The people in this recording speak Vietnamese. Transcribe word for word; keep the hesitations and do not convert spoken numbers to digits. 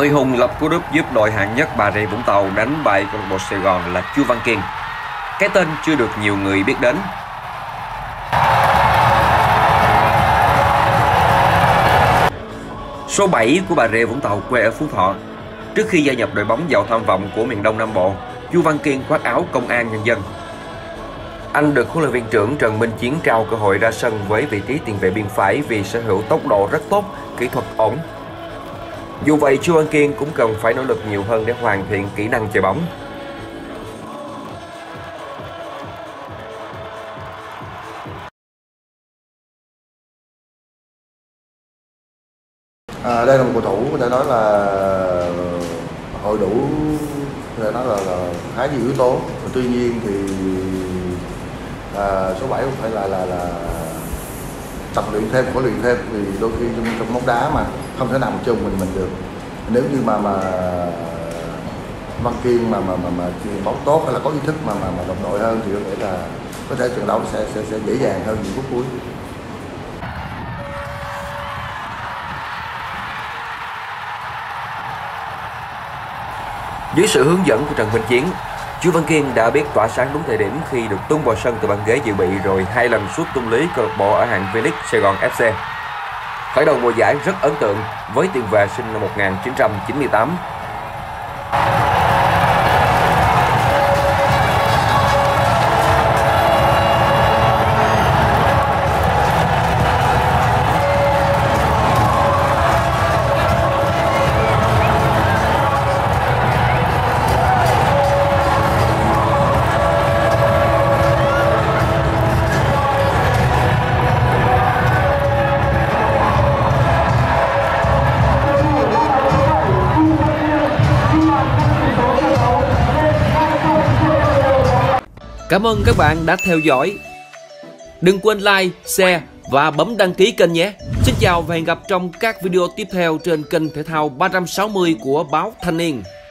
Người hùng lập cú đúp giúp đội hạng nhất Bà Rịa Vũng Tàu đánh bại câu lạc bộ Sài Gòn là Chu Văn Kiên. Cái tên chưa được nhiều người biết đến. Số bảy của Bà Rịa Vũng Tàu quê ở Phú Thọ. Trước khi gia nhập đội bóng giàu tham vọng của miền Đông Nam Bộ, Chu Văn Kiên khoác áo Công an Nhân dân. Anh được huấn luyện viên trưởng Trần Minh Chiến trao cơ hội ra sân với vị trí tiền vệ biên phải vì sở hữu tốc độ rất tốt, kỹ thuật ổn. Dù vậy, Chu Văn Kiên cũng cần phải nỗ lực nhiều hơn để hoàn thiện kỹ năng chơi bóng. À, đây là một cầu thủ có thể nói là hội đủ, có thể nói là, là khá nhiều yếu tố. Tuy nhiên thì à, số bảy cũng phải là là là tập luyện thêm, phải luyện thêm, vì đôi khi trong, trong bóng đá mà không thể nào mà chung mình mình được. Nếu như mà mà Văn Kiên mà mà mà, mà chuyền bóng tốt hay là có ý thức mà mà, mà đồng đội hơn thì có thể là có thể trận đấu sẽ sẽ sẽ dễ dàng hơn những phút cuối. Dưới sự hướng dẫn của Trần Minh Chiến, Chu Văn Kiên đã biết tỏa sáng đúng thời điểm khi được tung vào sân từ băng ghế dự bị rồi hai lần sút tung lưới câu lạc bộ ở hạng V-League Sài Gòn ép xê. Khởi đầu mùa giải rất ấn tượng với tiền vệ sinh năm một nghìn chín trăm chín mươi tám. Cảm ơn các bạn đã theo dõi. Đừng quên like, share và bấm đăng ký kênh nhé. Xin chào và hẹn gặp trong các video tiếp theo trên kênh thể thao ba trăm sáu mươi của báo Thanh Niên.